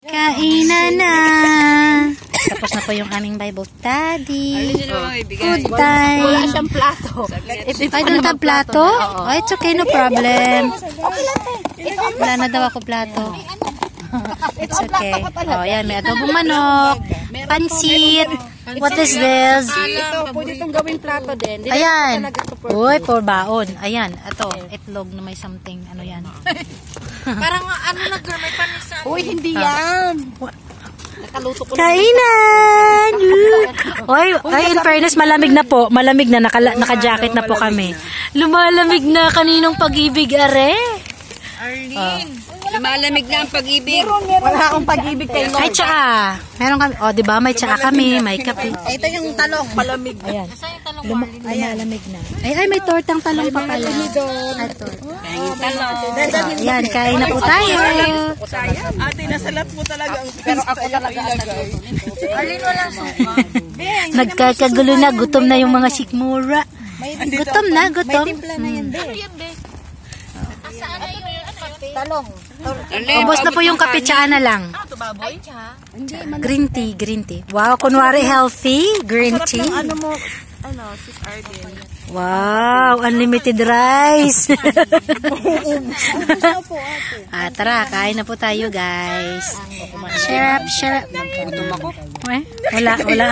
Kainan na. Tapos na po yung aming Bible study. Food time. Wala siyang plato. I don't have plato? Oh, it's okay, no problem. Wala na daw ako plato. It's okay. Oh, yan. May adobong manok. Pansit. What is this? Ito, pwede itong gawing plato din. Ayan. Uy, for baon. Ayan. Ito, itlog na may something. Ano yan? Parang ano na girl, may panisa. Uy, hindi yan. Nakaluto ko na. Kainan! Oy, in fairness, malamig na po. Malamig na, naka-jacket na po kami. Lumalamig na kaninong pag-ibig, are. Arlene. Lumalamig na ang pag-ibig. Wala akong pag-ibig kay Lord. Ay, tsaa. Meron kami. O, diba? May tsaa kami. May kape. Ito yung talong, malamig. Ayan. Lumalamig na. Ay, may tortang talong pa pala. Ay, torta. Ayan, kain na po tayo. Ate, nasalat mo talaga ang pero ako talaga ilagay. Arlene, walang suka. Nagkakagulo na. Gutom na yung mga sikmura. Gutom na, gutom. Ano yan, be? Asaan na yung kape? Talong. Ubos na po yung kape, tsaa na lang. Ito baboy? Green tea, green tea. Wow, kunwari healthy. Green tea. Ano mo, sis Arden. Wow, unlimited rice. Tara, kain na po tayo, guys. Share up. Gutom ako. Wala.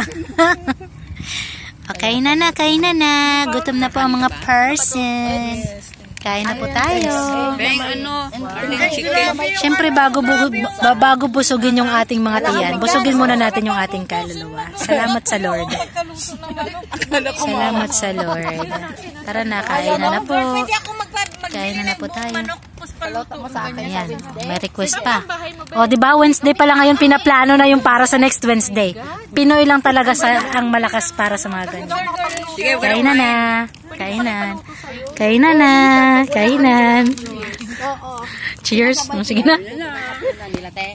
Okay na. Gutom na po ang mga person. Kain na po tayo. Beng, Arlene, chicken. Siyempre, bago busugin yung ating mga tiyan, busugin muna natin yung ating kaluluwa. Salamat sa Lord. Salamat sa Lord. Tara na, kain na po. Kain na po tayo. Ayan, may request pa. O, diba, Wednesday pa lang ngayon, pinaplano na yung para sa next Wednesday. Pinoy lang talaga ang malakas para sa mga ganyan. Kainan na. Kainan. Cheers. Sige na.